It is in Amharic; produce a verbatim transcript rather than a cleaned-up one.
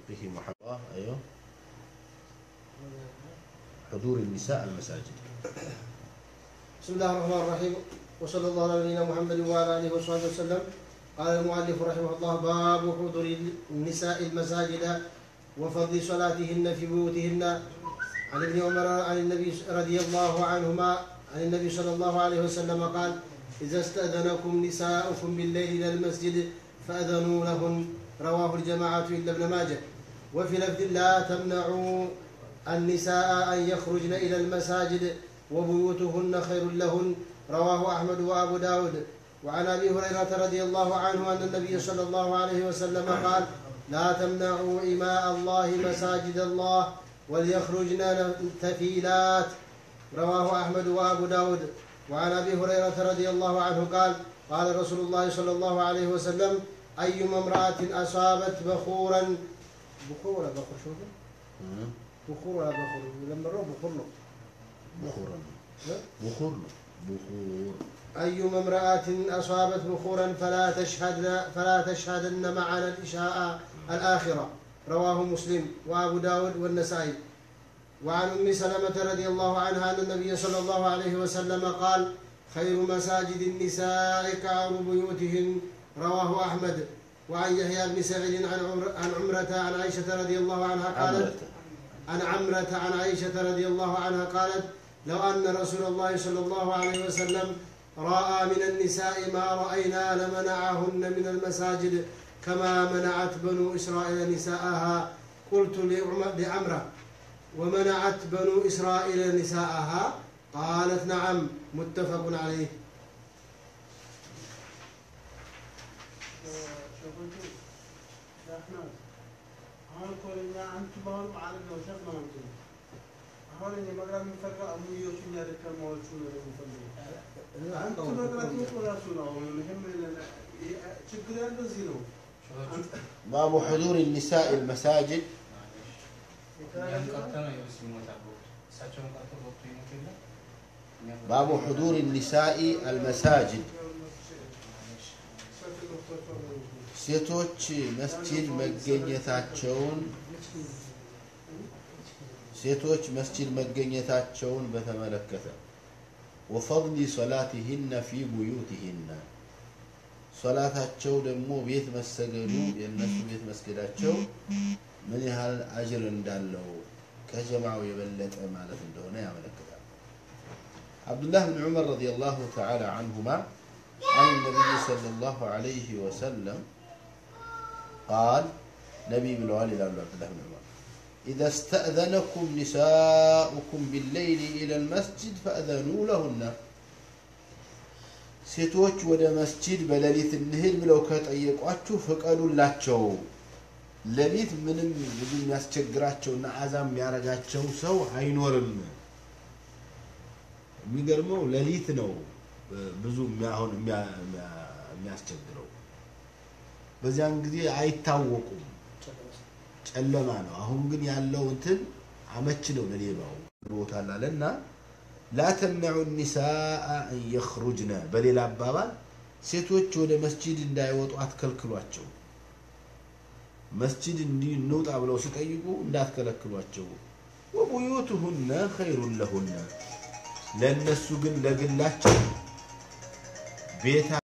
به محمد. أيوه حضور النساء المساجد. بسم الله الرحمن الرحيم وصلى الله على نبينا محمد وعلى آله وصحبه وسلم. قال المؤلف رحمه الله: باب حضور النساء المساجد وفضل صلاتهن في بيوتهن. عن ابن عمر عن النبي رضي الله عنهما عن النبي صلى الله عليه وسلم قال: إذا استأذنكم نساؤكم بالليل إلى المسجد فأذنوا لهن. رواه الجماعة إلا ابن ماجه. وفي لفظ: لا تمنعوا النساء أن يخرجن إلى المساجد وبيوتهن خير لهن. رواه أحمد وأبو داود. وعن أبي هريرة رضي الله عنه أن النبي صلى الله عليه وسلم قال: لا تمنعوا إماء الله مساجد الله وليخرجن تفيلات. رواه أحمد وأبو داود. وعن أبي هريرة رضي الله عنه قال: قال رسول الله صلى الله عليه وسلم: أيما امرأة أصابت بخورا بخور ولا بخور شو بخور ولا بخور لما الروح بخور له بخور بخور بخور أيما امرأة أصابت بخورا فلا تشهد فلا تشهدن معنا العشاء الآخرة. رواه مسلم وأبو داود والنسائي. وعن أم سلمة رضي الله عنها أن النبي صلى الله عليه وسلم قال: خير مساجد النساء كعر بيوتهن. رواه أحمد. وعن يحيى بن سعيد عن عن عمرة عن عائشة رضي الله عنها قالت: عن عمرة عن عائشة رضي الله عنها قالت: لو أن رسول الله صلى الله عليه وسلم رأى من النساء ما رأينا لمنعهن من المساجد كما منعت بنو إسرائيل نساءها. قلت لعمرة: ومنعت بنو إسرائيل نساءها؟ قالت: نعم. متفق عليه. هوني مقرأ من فرقة أموية وشنيا ذكر موالشون ولا مفندي أنت مقرأ تقول رسولنا ومهم شكرا بزينه. باب حضور النساء المساجد. باب حضور النساء المساجد. ሴቶች መስጂድ መገኘታቸውን ሴቶች መስጂድ መገኘታቸውን በተመለከተ وفضل صلاتهن في بيوتهن ሶላታቸው ደግሞ ቤት መሰገዱ የነሱ ቤት መስገዳቸው ምን ያህል አጅር እንዳለው ከጀማው የበለጠ ማለት እንደሆነ ያመለክታል። አብዱላህ ብን ዑመር ረዲየላሁ ተዓላ عنهما عن النبي صلى الله عليه وسلم قال: نبي بالوالي عبد الله بن عمر: إذا استأذنكم نساؤكم بالليل إلى المسجد فأذنوا لهن. ሴቶች ወደ መስጂድ በሌሊት እንሂድ ብለው ከጠየቋችሁ ፍቀዱላቸው። ሌሊት ምንም ብዙ የሚያስቸግራቸውና አዛም የሚያረጋቸው ሰው አይኖርም። የሚገርመው ሌሊት ነው ብዙ የሚያሆን የሚያስቸግረው። በዚያን ጊዜ አይታወቁም፣ ጨለማ ነው። አሁን ግን ያለው እንትን አመች ነው ለሌባው ቦታላ ለና لا تمنعوا النساء أن يخرجن በሌላ አባባል ሴቶች ወደ መስጂድ እንዳይወጡ አትከልክሏቸው። መስጂድ እንዲንውጣ ብለው ሲጠይቁ እንዳትከለክሏቸው። وبيوتهن خير لهن ለነሱ ግን ለግላቸው ቤት